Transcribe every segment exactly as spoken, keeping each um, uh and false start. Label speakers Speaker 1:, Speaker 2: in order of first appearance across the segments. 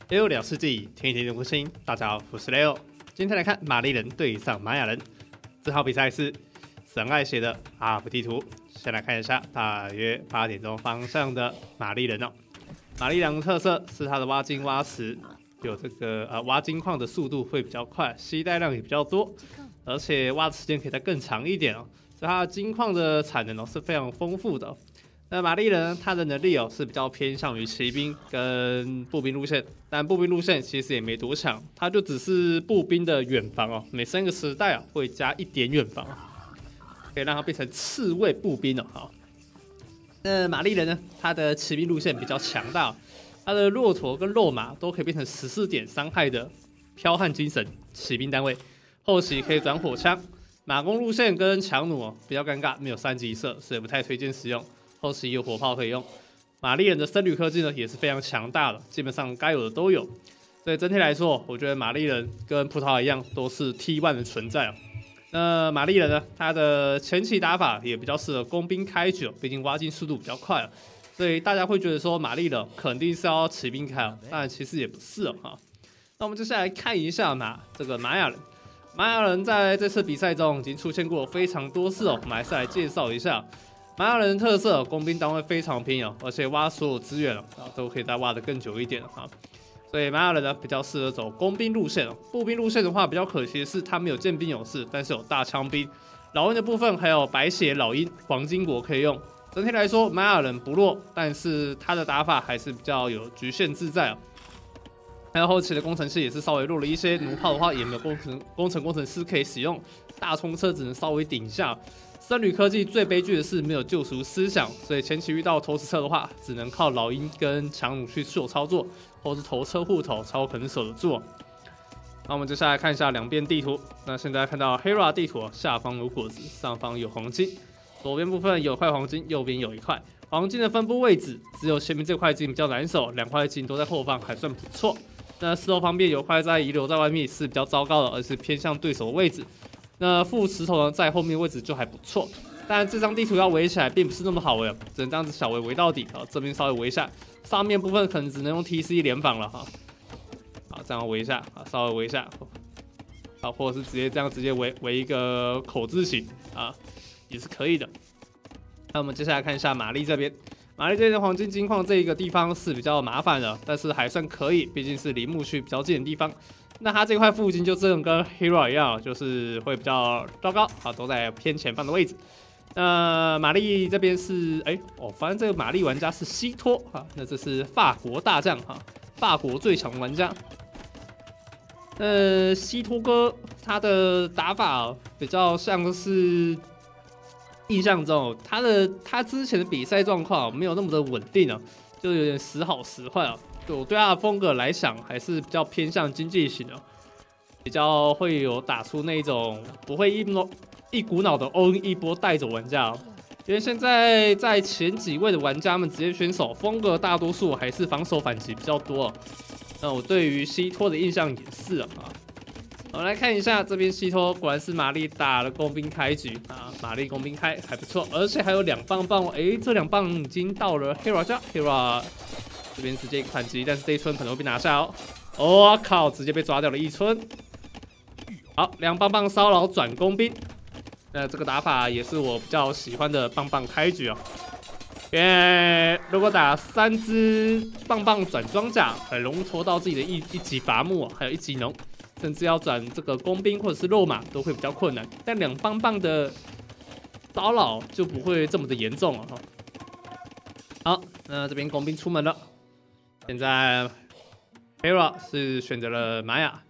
Speaker 1: 六两世纪，天天的更新。大家好，我是 Leo。今天来看玛丽人对上玛雅人，这场比赛是神爱写的 U P 地图。先来看一下，大约八点钟方向的玛丽人哦。玛丽人的特色是它的挖金挖石，有这个呃挖金矿的速度会比较快，携带量也比较多，而且挖的时间可以再更长一点哦。所以它的金矿的产能哦是非常丰富的哦。那玛丽人他的能力哦是比较偏向于骑兵跟步兵路线，但步兵路线其实也没多强，它就只是步兵的远防哦，每升一个时代啊会加一点远防，可以让它变成刺猬步兵哦。好，那玛丽人呢，他的骑兵路线比较强大哦，他的骆驼跟肉马都可以变成十四点伤害的剽悍精神骑兵单位，后期可以转火枪。马弓路线跟强弩哦比较尴尬，没有三级射，所以不太推荐使用。后期有火炮可以用，玛丽人的僧侣科技呢也是非常强大的，基本上该有的都有。所以整体来说，我觉得玛丽人跟葡萄牙一样都是 T 一 的存在哦。那玛丽人呢，他的前期打法也比较适合工兵开局哦，毕竟挖金速度比较快哦，所以大家会觉得说玛丽人肯定是要骑兵开哦，但其实也不是哦哈。那我们接下来看一下玛这个玛雅人，玛雅人在这次比赛中已经出现过非常多次哦，我们还是来介绍一下。玛雅人的特色，工兵单位非常拼哦，而且挖所有资源哦，都可以再挖得更久一点哈。所以玛雅人呢比较适合走工兵路线哦。步兵路线的话，比较可惜的是他没有剑兵勇士，但是有大枪兵。老鹰的部分还有白血老鹰、黄金国可以用。整体来说，玛雅人不弱，但是他的打法还是比较有局限自在哦。还有后期的工程师也是稍微弱了一些，弩炮的话也没有工程工程工程师可以使用，大冲车只能稍微顶一下。僧侣科技最悲剧的是没有救赎思想，所以前期遇到投石车的话，只能靠老鹰跟强弩去秀操作，或是投车护头才有可能守得住。那我们接下来看一下两边地图。那现在看到 Hera 地图，下方有果子，上方有黄金，左边部分有块黄金，右边有一块黄金的分布位置，只有前面这块金比较难守，两块金都在后方，还算不错。那石头旁边有块在遗留在外面是比较糟糕的，而是偏向对手的位置。那副石头呢，在后面位置就还不错，但这张地图要围起来并不是那么好围，只能这样子小围围到底啊。这边稍微围一下，上面部分可能只能用 T C 联防了哈。好，这样围一下啊，稍微围一下，啊，或者是直接这样直接围围一个口字形啊，也是可以的。那我们接下来看一下玛丽这边，玛丽这边的黄金金矿这一个地方是比较麻烦的，但是还算可以，毕竟是离牧区比较近的地方。那它这块附近就真的跟 Hera 一样，就是会比较糟糕啊，都在偏前方的位置。那玛丽这边是哎哦，反正这个玛丽玩家是西托啊，那这是法国大将哈，法国最强玩家。呃，西托哥他的打法比较像是印象中他的他之前的比赛状况没有那么的稳定啊，就有点时好时坏啊。我对他的风格来想，还是比较偏向经济型的，比较会有打出那种不会一一股脑的 all in 一波带走玩家、哦。因为现在在前几位的玩家们，职业选手风格大多数还是防守反击比较多、哦。那我对于西托的印象也是啊。我们来看一下这边西托，果然是玛丽打了工兵开局啊，玛丽工兵开还不错，而且还有两棒棒，哎，这两棒已经到了 Hera 家 ，Hera。这边直接反击，但是这一村可能会被拿下哦。我、哦、靠，直接被抓掉了一村。好，两棒棒骚扰转工兵，那这个打法也是我比较喜欢的棒棒开局哦。因为如果打三只棒棒转装甲，很容易拖到自己的一一级伐木、哦，还有一级农，甚至要转这个工兵或者是肉马都会比较困难。但两棒棒的骚扰就不会这么的严重了哈。好，那这边工兵出门了。现在 Hera 是选择了玛雅。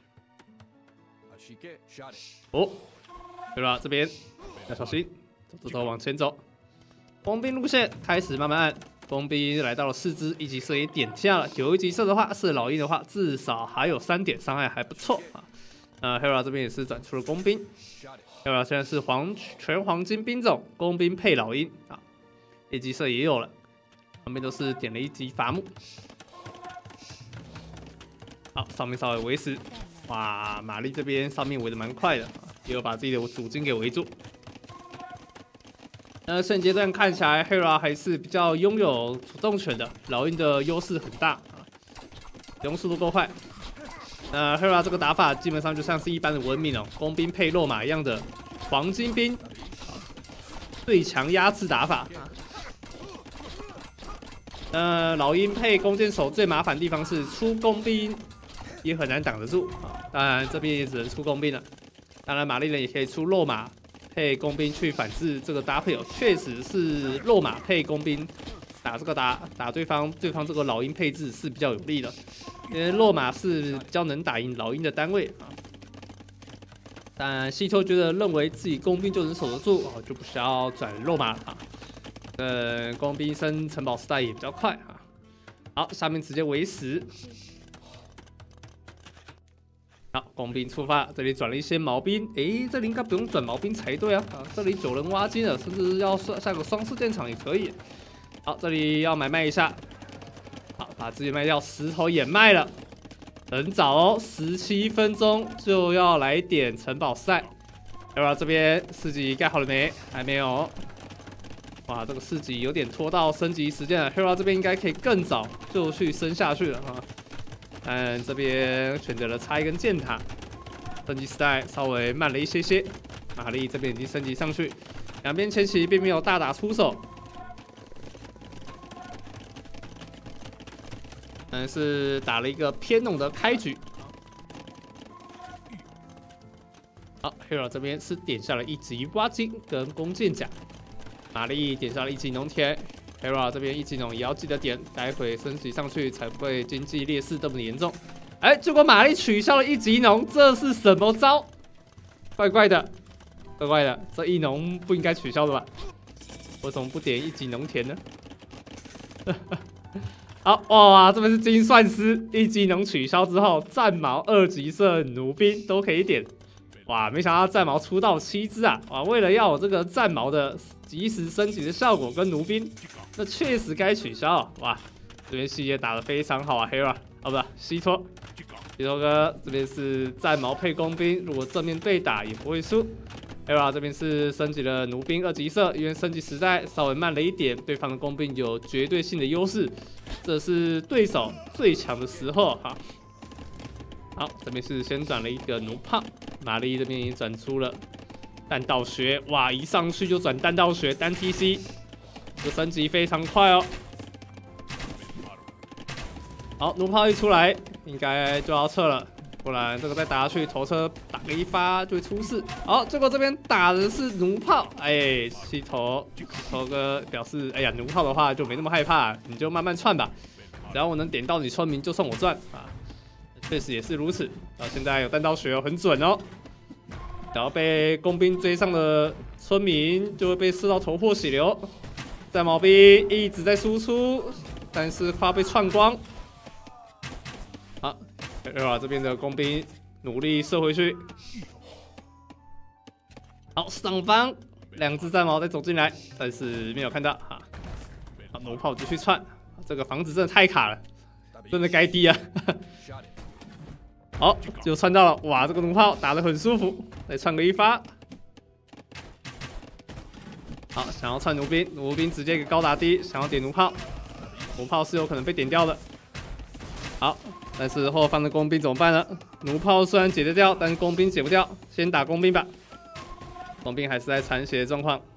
Speaker 1: 哦 ，Hera 这边要小心，走走走，往前走。工兵路线开始慢慢按，工兵来到了四只，一级射也点下了。有一级射的话，是老鹰的话，至少还有三点伤害，还不错啊。那 Hera 这边也是转出了工兵。Hera 现在是黄全黄金兵种，工兵配老鹰啊，一级射也有了。旁边都是点了一级伐木。好，上面稍微围死。哇，玛丽这边上面围的蛮快的，也有把自己的主军给围住。那现阶段看起来 ，Hera 还是比较拥有主动权的，老鹰的优势很大啊。 用速度够快。那 Hera 这个打法基本上就像是一般的文明哦，工兵配肉马一样的黄金兵最强压制打法。那老鹰配弓箭手最麻烦的地方是出工兵也很难挡得住啊，当然这边也只能出工兵了。当然玛丽人也可以出肉马。 配工兵去反制这个搭配哦，确实是肉马配工兵打这个打打对方，对方这个老鹰配置是比较有利的，因为肉马是比较能打赢老鹰的单位啊。但西丘觉得认为自己工兵就能守得住哦，就不需要转肉马了啊。呃，工兵升城堡时代也比较快啊。好，下面直接围死。 好，工兵出发，这里转了一些毛兵，诶，这里应该不用转毛兵才对啊！啊，这里九人挖金了，甚至要下个双式电场也可以。好，这里要买卖一下，好，把资源卖掉，石头也卖了，很早哦，十七分钟就要来点城堡赛。Hera 这边四级盖好了没？还没有。哇，这个四级有点拖到升级时间了 ，Hera 这边应该可以更早就去升下去了啊。 但这边选择了插一根箭塔，升级时代稍微慢了一些些。玛丽这边已经升级上去，两边前期并没有大打出手，但是打了一个偏农的开局。好 ，Hera 这边是点下了一级挖金跟弓箭甲，玛丽点下了一级农田。 Hera 这边一级农也要记得点，待会升级上去才不会经济劣势这么严重。哎，结果玛丽取消了一级农，这是什么招？怪怪的，怪怪的，这一农不应该取消的吧？为什么不点一级农田呢？好哇，这边是精算师，一级农取消之后，战矛、二级射、弩兵都可以点。哇，没想到战矛出到七只啊！哇，为了要有这个战矛的及时升级的效果跟弩兵，那确实该取消啊！哇，这边细节打得非常好啊 ，Hera 哦不是西托，西托哥这边是战矛配工兵，如果正面对打也不会输。Hera 这边是升级了弩兵二级射，因为升级时代稍微慢了一点，对方的工兵有绝对性的优势，这是对手最强的时候哈。好，这边是先转了一个弩炮，玛丽这边也转出了弹道学，哇，一上去就转弹道学单 T C， 这升级非常快哦。好，弩炮一出来，应该就要撤了，不然这个再打下去，头车打个一发就会出事。好，结果这边打的是弩炮，哎，西头西头哥表示，哎呀，弩炮的话就没那么害怕，你就慢慢窜吧，只要我能点到你村民，就算我赚啊。确实也是如此，到现在有弹道学哦，很准哦。然后被工兵追上的村民就会被射到头破血流，战矛兵一直在输出，但是快被串光。好 ，Hera 这边的工兵努力射回去。好，上方两只战矛再走进来，但是没有看到哈。好，弩炮继续串，这个房子真的太卡了，真的该低啊。好，就窜到了，哇，这个弩炮打得很舒服，再窜个一发。好，想要窜弩兵，弩兵直接给高打低，想要点弩炮，弩炮是有可能被点掉的。好，但是后方的工兵怎么办呢？弩炮虽然解得掉，但是工兵解不掉，先打工兵吧。工兵还是在残血的状况。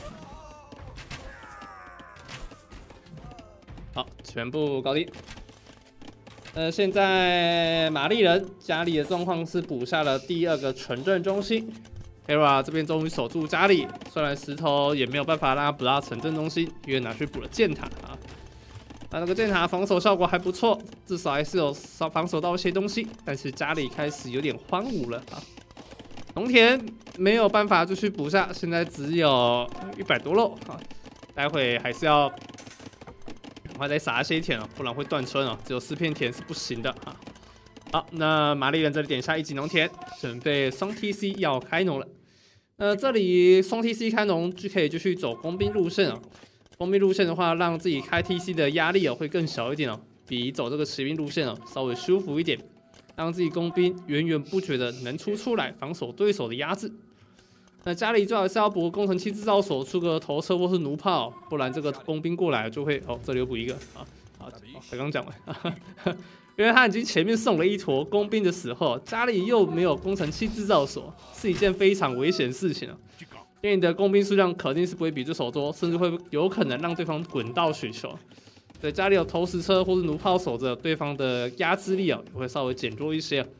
Speaker 1: 好，全部搞定。呃，现在玛丽人家里的状况是补下了第二个城镇中心 ，Hera 这边终于守住家里，虽然石头也没有办法让他补到城镇中心，因为拿去补了箭塔啊。那那个箭塔防守效果还不错，至少还是有防守到一些东西，但是家里开始有点荒芜了啊。农田没有办法继续补下，现在只有一百多肉啊，待会还是要。快再撒一些田哦，不然会断村哦。只有四片田是不行的啊。好，那玛丽人这里点下一级农田，准备双 T C 要开农了。呃，这里双 T C 开农就可以继续走工兵路线哦。工兵路线的话，让自己开 T C 的压力哦会更小一点哦，比走这个骑兵路线哦稍微舒服一点，让自己工兵源源不绝的能出出来防守对手的压制。那家里最好是要补工程器制造所出个头车或是弩炮，不然这个工兵过来就会哦，这里又补一个啊， 好，才刚讲完，因为他已经前面送了一坨工兵的时候，家里又没有工程器制造所，是一件非常危险的事情啊。因为你的工兵数量肯定是不会比对手多，甚至会有可能让对方滚到雪球。对，家里有投石车或是弩炮守着，对方的压制力啊也会稍微减弱一些。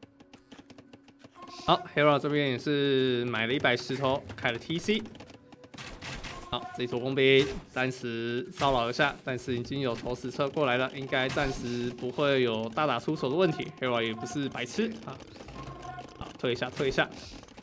Speaker 1: 好 ，Hero 这边也是买了一百石头，开了 T C。好，这一坨工兵暂时骚扰一下，但是已经有投石车过来了，应该暂时不会有大打出手的问题。Hero 也不是白痴啊，好，退一下，退一下。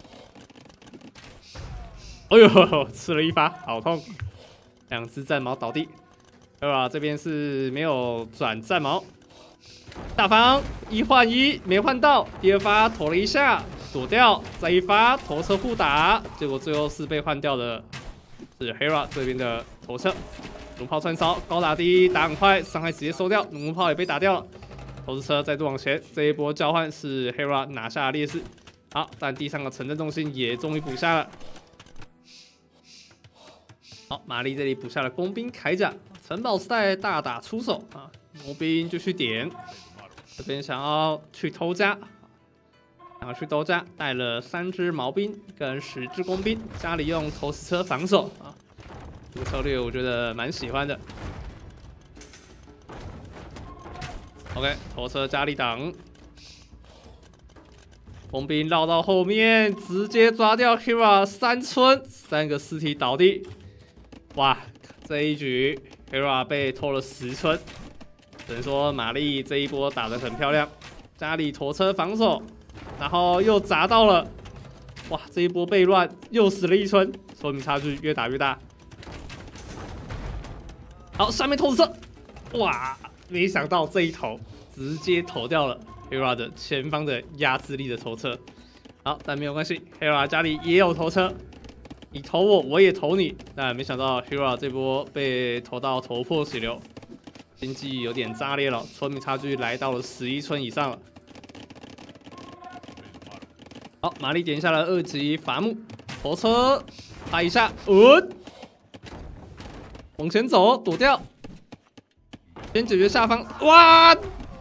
Speaker 1: 哎呦，吃了一发，好痛！两只战矛倒地。Hero 这边是没有转战矛，大方一换一没换到，第二发投了一下，躲掉，再一发头车互打，结果最后是被换掉的。是 Hera 这边的头车，弩炮串烧，高打低，打很快，伤害直接收掉，弩炮也被打掉了。投石车再度往前，这一波交换是 Hera 拿下劣势。好，但地上的城镇重心也终于补下了。好，玛丽这里补下了工兵铠甲，城堡时代大打出手啊，魔兵就去点，这边想要去偷家。然后去兜家，带了三只毛兵跟十只工兵，家里用投石车防守啊，这个策略我觉得蛮喜欢的。OK， 投车家里挡，工兵绕到后面，直接抓掉 Hera 三村，三个尸体倒地。哇，这一局 Hera 被偷了十村，只能说玛丽这一波打得很漂亮，家里投车防守。然后又砸到了，哇！这一波被乱，又死了一村，说明差距越打越大。好，下面投石车，哇！没想到这一投直接投掉了 Hera 的前方的压制力的投车。好，但没有关系 ，Hera 家里也有投车，你投我，我也投你。但没想到 Hera 这波被投到头破血流，经济有点炸裂了，村民差距来到了十一村以上了。好，玛丽点下了二级伐木，投车拍一下，呃，往前走，躲掉，先解决下方，哇！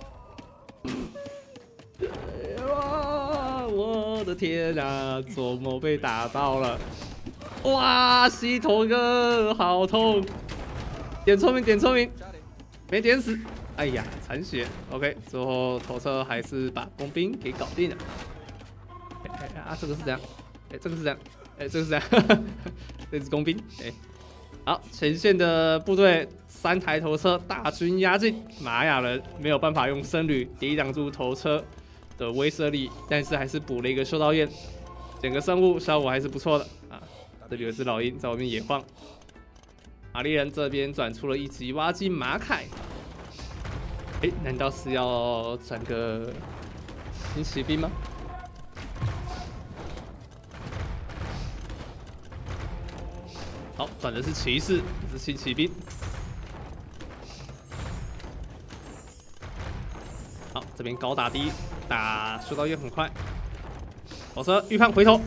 Speaker 1: 哇！我的天啊，怎么被打到了？哇！西头哥，好痛！点聪明，点聪明，没点死。哎呀，残血。OK， 最后投车还是把工兵给搞定了。哎哎啊，这个是这样，哎，这个是这样，哎，这个是这样，这是工兵，哎，好，前线的部队三台头车大军压境，玛雅人没有办法用僧侣抵挡住头车的威慑力，但是还是补了一个修道院，整个生物效果还是不错的啊。这里有只老鹰在外面野晃，玛丽人这边转出了一级挖金马凯，哎，难道是要转个新骑兵吗？好，转的是骑士，是新骑兵。好，这边高打低，打修道院很快。火车预判回头，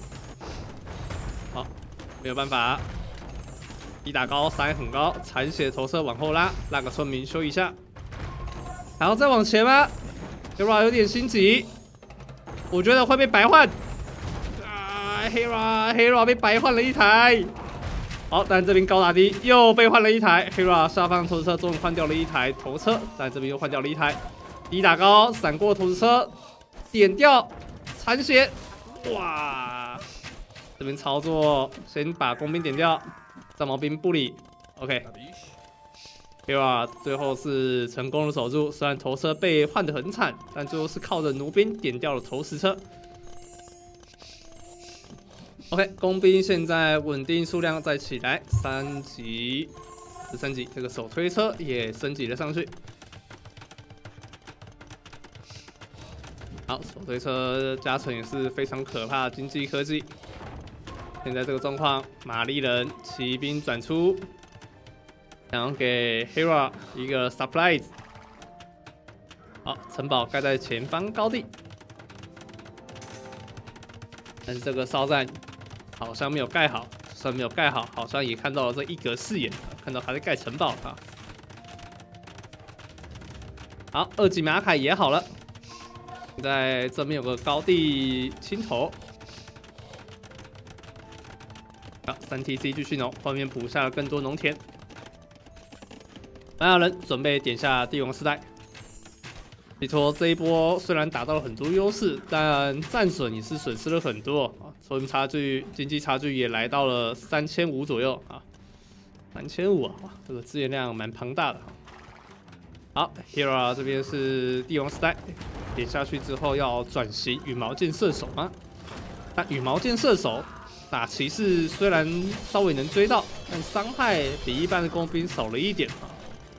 Speaker 1: 好，没有办法。一打高，伤害很高，残血投射往后拉，让个村民修一下。还要再往前吗 ？Hera 有点心急，我觉得会被白换。啊 ，Hera Hera 被白换了一台。好，但这边高打低又被换了一台 ，Hera 下方投石车终于换掉了一台头车，但这边又换掉了一台低打高，闪过投石车，点掉残血，哇！这边操作先把工兵点掉，战矛兵不理 ，OK。Hera 最后是成功的守住，虽然头车被换得很惨，但最后是靠着弩兵点掉了投石车。OK， 工兵现在稳定数量再起来，三级十三级，这个手推车也升级了上去。好，手推车加成也是非常可怕的经济科技。现在这个状况，玛丽人骑兵转出，想要给 Hera 一个 surprise。好，城堡盖在前方高地，但是这个哨站好像没有盖好，虽然没有盖好，好像也看到了这一格视野，看到还在盖城堡啊。 好，二级马凯也好了。现在正面有个高地青头。好，三 T C 继续农，后面补下了更多农田。玛雅人准备点下帝王时代。没错，这一波虽然打到了很多优势，但战损也是损失了很多啊。村民差距、经济差距也来到了三千五左右啊，三千五啊，哇，这个资源量蛮庞大的。好 ，Hera 这边是帝王时代，点下去之后要转型羽毛剑射手吗？那羽毛剑射手打骑士虽然稍微能追到，但伤害比一般的工兵少了一点啊。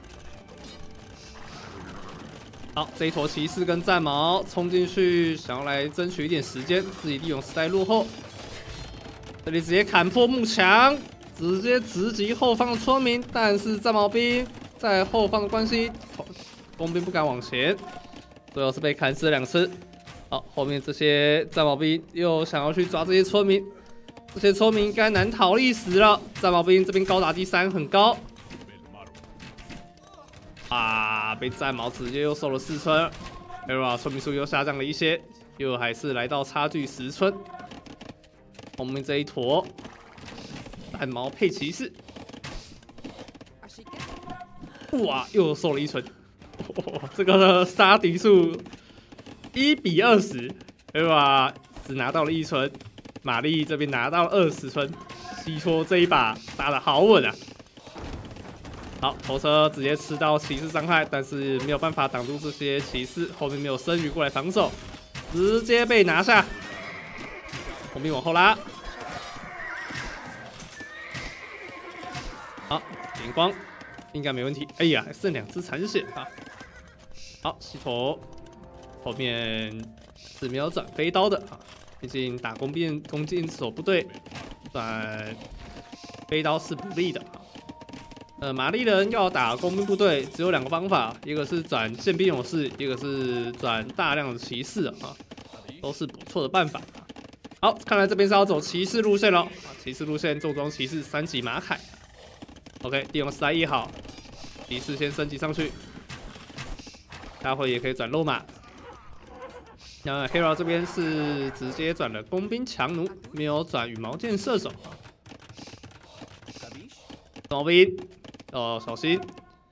Speaker 1: 好，这一坨骑士跟战矛冲进去，想要来争取一点时间，自己利用时代落后。这里直接砍破幕墙，直接直击后方的村民，但是战矛兵在后方的关系，工兵不敢往前，最后是被砍死了两次。好，后面这些战矛兵又想要去抓这些村民，这些村民应该难逃一死了。战矛兵这边高达第三，很高。啊！被战矛直接又收了四村 ，Hera 村民数又下降了一些，又还是来到差距十村。后面这一坨战矛配骑士，哇，又收了一村。哇，这个杀敌数一比二十 ，Hera 只拿到了一村，玛丽这边拿到了二十村。西托这一把打得好稳啊！好，头车直接吃到骑士伤害，但是没有办法挡住这些骑士，后面没有僧侣过来防守，直接被拿下。红兵往后拉，好，灵光应该没问题。哎呀，还剩两只残血啊！好，西头后面是没有转飞刀的啊，毕竟打弓箭弓箭手部队转飞刀是不利的啊。呃，玛丽人要打工兵部队，只有两个方法，一个是转宪兵勇士，一个是转大量的骑士啊，都是不错的办法。好，看来这边是要走骑士路线了。骑士路线重装骑士三级马凯。OK， 帝王时代一好，骑士先升级上去，待会也可以转肉马。那 Hera 这边是直接转了工兵强弩，没有转羽毛剑射手。工兵。哦，小心！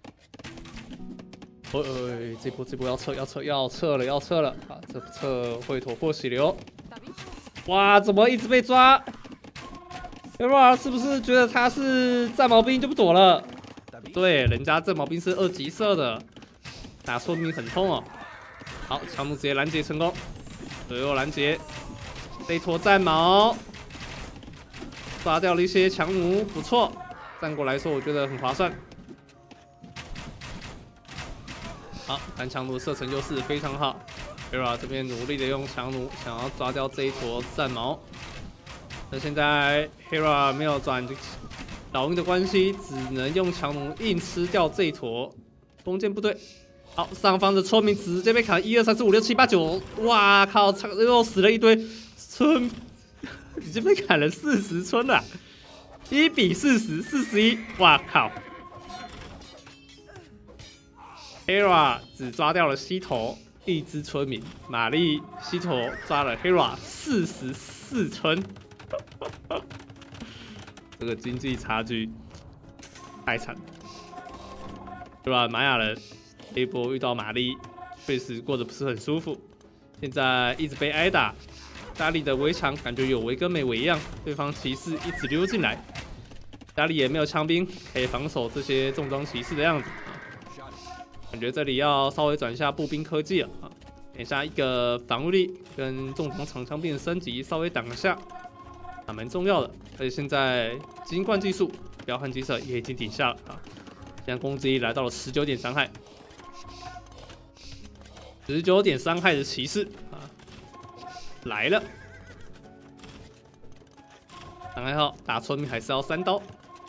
Speaker 1: 哦，呃，这波这波要撤，要撤，要撤了，要撤了！啊，这不撤会头破血流。哇，怎么一直被抓 ？Hera 是不是觉得他是战矛兵就不躲了？对，人家战矛兵是二级射的，打村民很痛哦。好，强弩直接拦截成功，左右拦截，这一坨战矛抓掉了一些强弩，不错。战果来说，我觉得很划算。好，单强弩射程优势非常好。Hera 这边努力的用强弩想要抓掉这一坨战矛。那现在 Hera 没有转老鹰的关系，只能用强弩硬吃掉这一坨弓箭部队。好，上方的村民直接被砍一二三四五六七八九，哇靠！又死了一堆村，已经被砍了四十村了。一比四十，四十一，哇靠 ！Hera 只抓掉了西头一只村民，玛丽西头抓了 Hera 四十四村，这个经济差距太惨了，对吧？玛雅人这一波遇到玛丽，确实过得不是很舒服，现在一直被挨打。家里的围墙感觉有围跟没围一样，对方骑士一直溜进来，家里也没有枪兵可以防守这些重装骑士的样子啊。感觉这里要稍微转一下步兵科技了啊，等一下一个防御力跟重装长枪兵的升级稍微挡一下，啊蛮重要的。而且现在金冠技术彪悍机车也已经顶下了啊，现在攻击力来到了十九点伤害，十九点伤害的骑士啊。来了，伤害后打村民还是要三刀。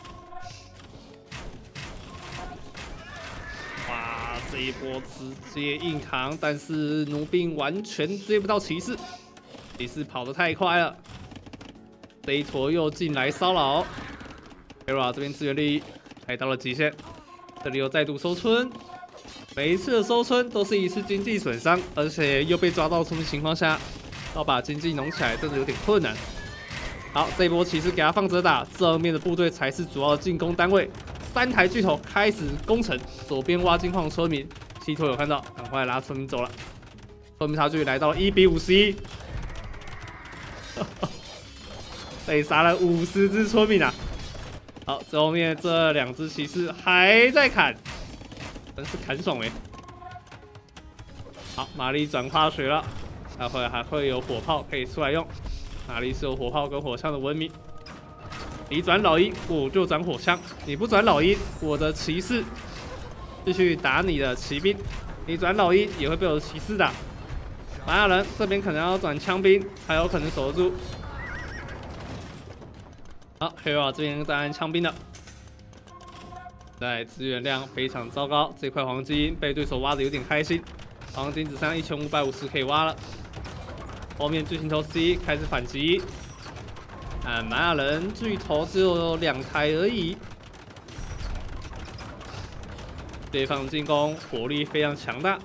Speaker 1: 哇，这一波直接硬扛，但是弩兵完全追不到骑士，骑士跑得太快了。这一坨又进来骚扰 ，Hera 这边支援力来到了极限，这里又再度收村， 每一次的收村都是一次经济损伤，而且又被抓到村的情况下，要把经济弄起来真的有点困难。好，这一波骑士给他放着打，正面的部队才是主要的进攻单位。三台巨头开始攻城，左边挖金矿村民，西托有看到，赶快拉村民走了。村民差距来到一比五十一，被杀了五十只村民啊！好，最后面这两只骑士还在砍。 真是砍爽哎！好，玛丽转化水了，待会还会有火炮可以出来用。玛丽是有火炮跟火枪的文明。你转老鹰，我就转火枪；你不转老鹰，我的骑士继续打你的骑兵。你转老鹰也会被我的骑士打。玛雅人这边可能要转枪兵，才有可能守得住。好，黑瓦这边在按枪兵了。 在资源量非常糟糕，这块黄金被对手挖的有点开心，黄金只剩一千五百五十可以挖了。后面巨型头 C 开始反击，啊，玛雅人巨头只有两台而已，对方进攻火力非常强大。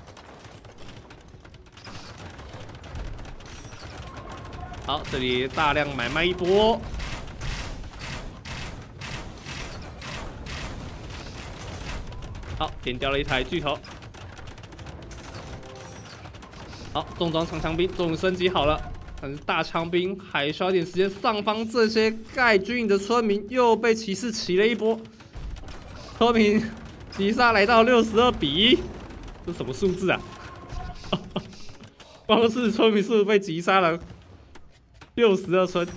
Speaker 1: 好，这里大量买卖一波。 好，点掉了一台巨头。好，重装长枪兵终于升级好了，但是大枪兵还需要点时间。上方这些盖军营的村民又被骑士骑了一波，村民击杀来到六十二比一，这什么数字啊？光是村民数被击杀了六十二村。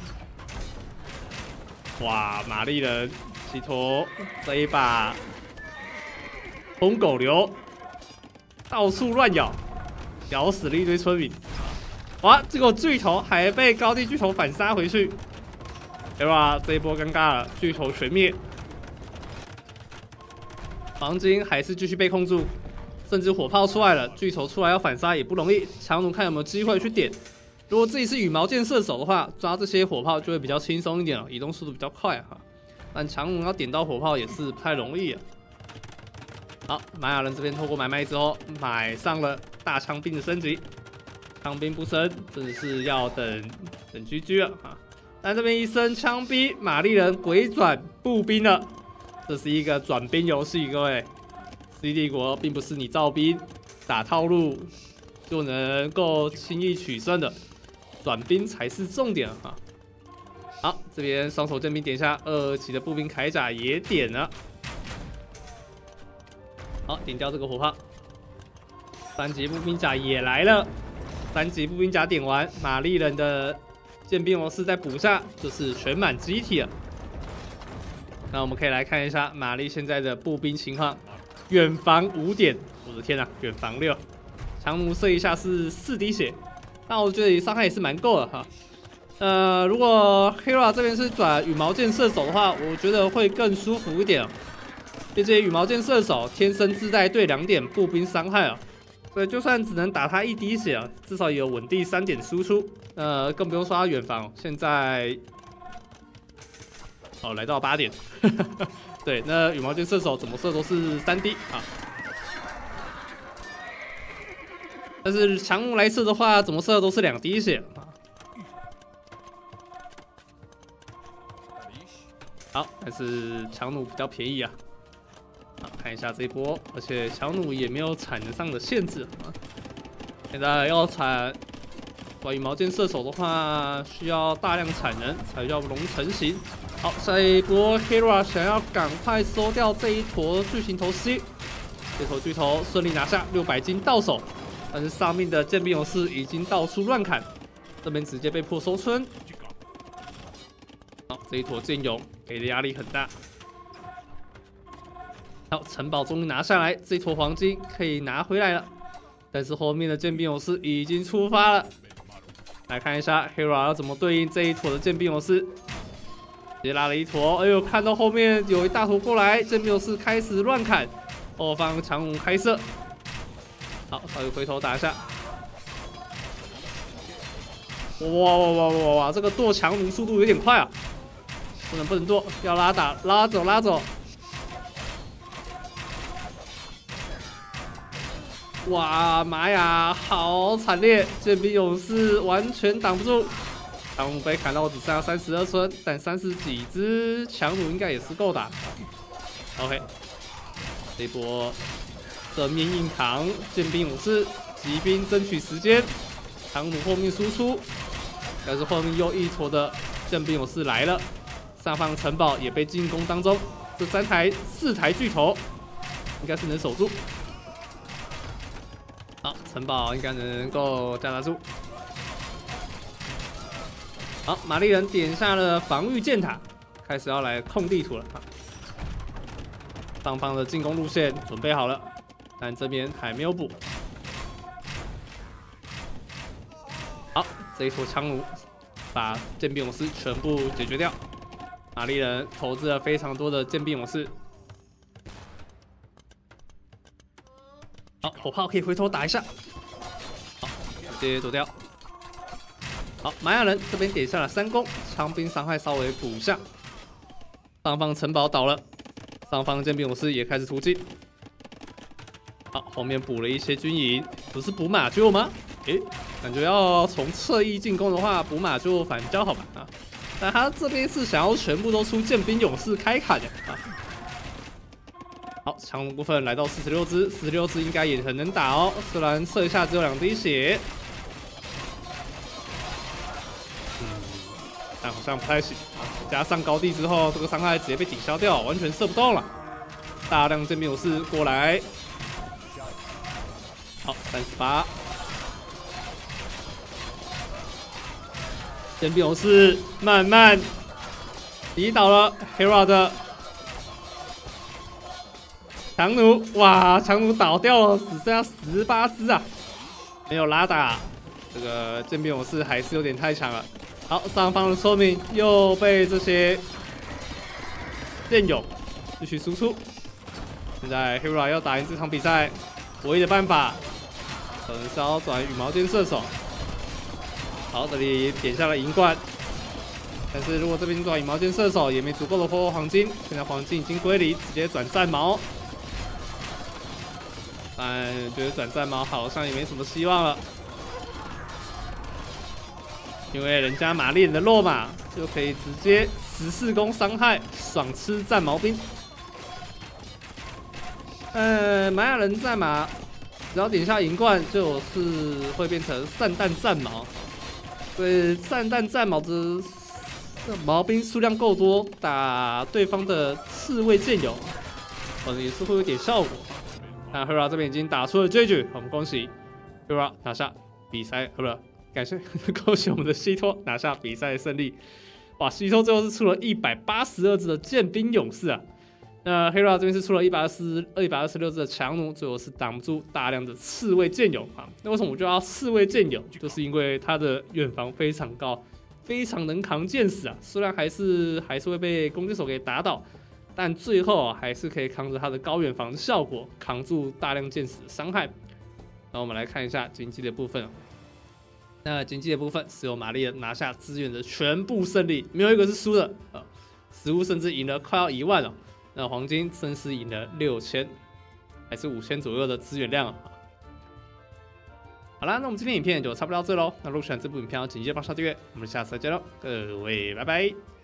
Speaker 1: 哇，玛丽人西托这一把。 红狗流到处乱咬，咬死了一堆村民。哇，结果巨头还被高地巨头反杀回去。对吧？这一波尴尬了，巨头全灭。黄金还是继续被控住，甚至火炮出来了，巨头出来要反杀也不容易。强弩看有没有机会去点。如果自己是羽毛箭射手的话，抓这些火炮就会比较轻松一点了，移动速度比较快哈。但强弩要点到火炮也是不太容易啊。 好，玛雅人这边透过买卖之后，买上了大枪兵的升级。枪兵不升，真的是要等等 G G 了啊！但这边一升枪兵，玛丽人鬼转步兵了。这是一个转兵游戏，各位。C 帝国并不是你造兵打套路就能够轻易取胜的，转兵才是重点啊！好，这边双手剑兵点下，二级的步兵铠甲也点了。 好，点掉这个火炮，三级步兵甲也来了。三级步兵甲点完，玛丽人的剑兵模式再补下，就是全满机体了。那我们可以来看一下玛丽现在的步兵情况，远防五点，我的天啊，远防六，强弩射一下是四滴血，那我觉得伤害也是蛮够的哈。呃，如果 Hera 这边是转羽毛箭射手的话，我觉得会更舒服一点。 毕竟羽毛箭射手天生自带对两点步兵伤害啊，所以就算只能打他一滴血啊，至少也有稳定三点输出。呃，更不用说他远防，现在哦来到八点，对，那羽毛箭射手怎么射都是三滴啊。但是强弩来射的话，怎么射都是两滴血啊。好，但是强弩比较便宜啊。 好，看一下这一波，而且强弩也没有产能上的限制啊。现在要产羽毛箭射手的话，需要大量产能才叫龙成型。好，下一波 Hera 想要赶快收掉这一坨巨型头 C， 这头巨头顺利拿下六百金到手，但是上面的剑兵勇士已经到处乱砍，这边直接被迫收村。好，这一坨剑勇给的压力很大。 好，城堡终于拿下来，这一坨黄金可以拿回来了。但是后面的剑兵勇士已经出发了，来看一下 Hera 要怎么对应这一坨的剑兵勇士。直接拉了一坨，哎呦，看到后面有一大坨过来，剑兵勇士开始乱砍，后方强弩开射。好，稍微回头打一下。哇哇哇哇哇！这个剁强弩速度有点快啊，不能不能剁，要拉打，拉走拉走。 哇，玛雅好惨烈，剑兵勇士完全挡不住。强弩被砍到只剩下三十二村，但三十几只强弩应该也是够打。OK， 这一波正面硬扛，剑兵勇士骑兵争取时间，强弩后面输出，但是后面又一坨的剑兵勇士来了，上方城堡也被进攻当中，这三台四台巨头应该是能守住。好，城堡应该能够架得住。好，玛丽人点下了防御箭塔，开始要来控地图了。上方的进攻路线准备好了，但这边还没有补。好，这一坨枪弩把剑兵勇士全部解决掉。玛丽人投资了非常多的剑兵勇士。好，火炮可以回头打一下。好，直接躲掉。好，玛雅人这边点下了三攻，枪兵伤害稍微补一下。上方城堡倒了，上方剑兵勇士也开始突进。好，后面补了一些军营，不是补马厩吗？诶，感觉要从侧翼进攻的话，补马厩反而比较好吧？啊，但他这边是想要全部都出剑兵勇士开砍的啊。好，强弩部分来到四十六只，四十六只应该也很能打哦，虽然射一下只有两滴血。但好像不太行啊！加上高地之后，这个伤害直接被抵消掉，完全射不动了。大量剑兵勇士过来，好，三十八。剑兵勇士慢慢抵倒了 Hera 的强弩，哇，强弩倒掉了，只剩下十八只啊！没有拉打，这个剑兵勇士还是有点太强了。好，上方的村民又被这些剑友继续输出。现在 Hera 要打赢这场比赛，唯一的办法可能是要转羽毛箭射手。好，这里点下了银冠，但是如果这边转羽毛箭射手也没足够的火黄金，现在黄金已经归零，直接转战矛。但觉得转战矛好像也没什么希望了。因为人家玛丽人的落马就可以直接十四攻伤害，爽吃战矛兵。呃，玛雅人战马只要点下银冠，就是会变成散弹战矛。所以散弹战矛的矛兵数量够多，打对方的刺猬剑友，可能也是会有点效果。那 Hera 这边已经打出了结局，我们恭喜 Hera 拿下比赛，不是。感谢，恭喜我们的西托拿下比赛胜利。哇，西托最后是出了一百八十二只的剑兵勇士啊。那 Hera 这边是出了一百二十六只的强弩，最后是挡不住大量的刺猬剑友啊。那为什么我就要刺猬剑友？就是因为它的远防非常高，非常能扛箭矢啊。虽然还是还是会被弓箭手给打倒，但最后、啊、还是可以扛着它的高远防的效果，扛住大量箭矢的伤害。那我们来看一下经济的部分。那经济的部分是由玛丽人拿下资源的全部胜利，没有一个是输的啊！食物甚至赢了快要一万哦。那黄金甚至赢了六千，还是五千左右的资源量啊！好啦，那我们今天影片就差不多到这喽。那如果喜欢这部影片，请记得帮上订阅，我们下次再见喽，各位拜拜。